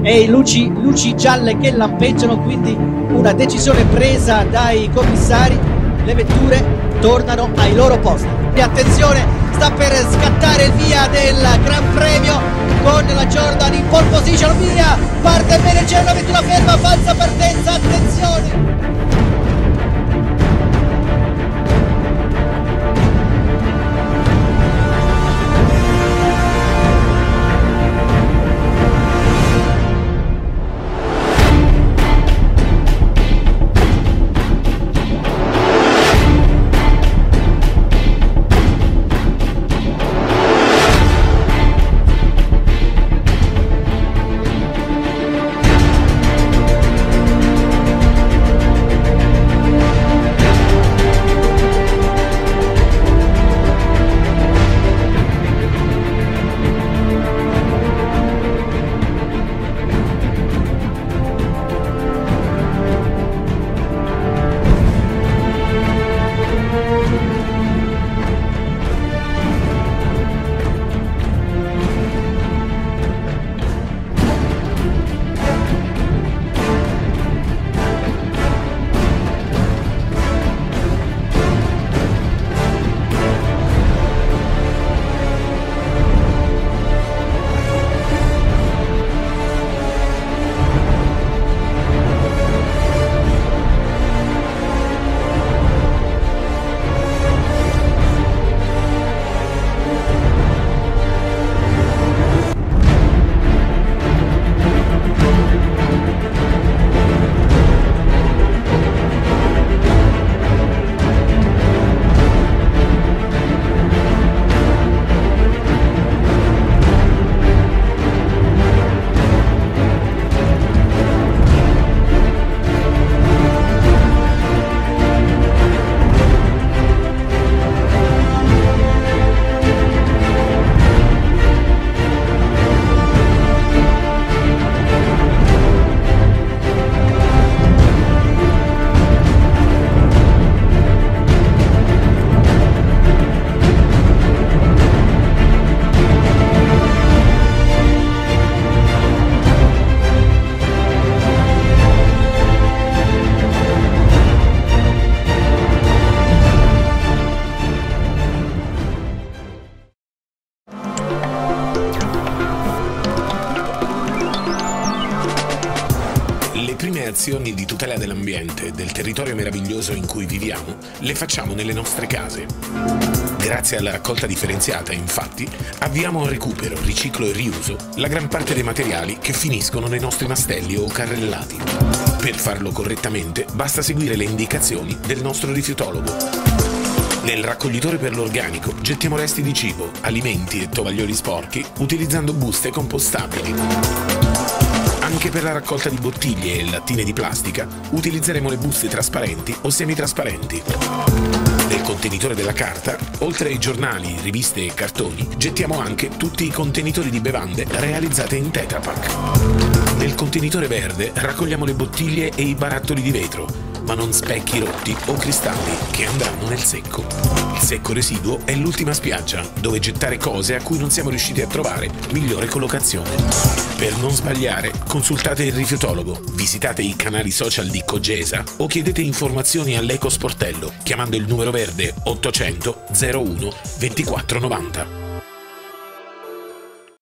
e luci gialle che lampeggiano, quindi una decisione presa dai commissari. Le vetture tornano ai loro posti. E attenzione, sta per scattare il via del Gran Premio con la Jordan in pole position. Via, parte bene, c'è una vettura ferma, falsa partenza, attenzione. Le prime azioni di tutela dell'ambiente, del territorio meraviglioso in cui viviamo, le facciamo nelle nostre case. Grazie alla raccolta differenziata, infatti, avviamo un recupero, riciclo e riuso la gran parte dei materiali che finiscono nei nostri mastelli o carrellati. Per farlo correttamente, basta seguire le indicazioni del nostro rifiutologo. Nel raccoglitore per l'organico gettiamo resti di cibo, alimenti e tovaglioli sporchi utilizzando buste compostabili. Anche per la raccolta di bottiglie e lattine di plastica utilizzeremo le buste trasparenti o semitrasparenti. Nel contenitore della carta, oltre ai giornali, riviste e cartoni, gettiamo anche tutti i contenitori di bevande realizzate in Tetra Pak. Nel contenitore verde raccogliamo le bottiglie e i barattoli di vetro, ma non specchi rotti o cristalli che andranno nel secco. Il secco residuo è l'ultima spiaggia, dove gettare cose a cui non siamo riusciti a trovare migliore collocazione. Per non sbagliare, consultate il rifiutologo, visitate i canali social di Cogesa o chiedete informazioni all'Eco Sportello chiamando il numero verde 800 01 2490.